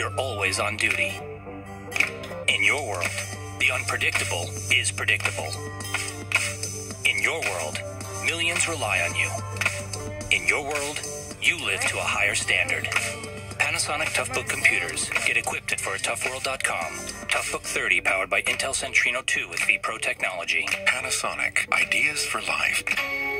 you're always on duty. In your world, the unpredictable is predictable. In your world, millions rely on you. In your world, you live to a higher standard. Panasonic Toughbook computers. Get equipped at foratoughworld.com. Toughbook 30 powered by Intel Centrino 2 with vPro technology. Panasonic. Ideas for life.